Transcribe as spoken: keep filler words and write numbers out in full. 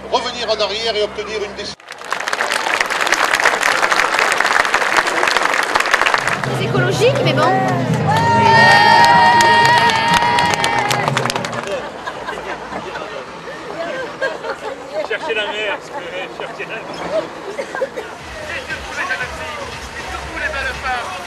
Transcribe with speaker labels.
Speaker 1: revenir en arrière et obtenir une décision.
Speaker 2: C'est écologique, mais bon.
Speaker 3: Chercher la mer, chercher la mer.
Speaker 4: Et je trouvais jeune fille, et surtout les belles femmes.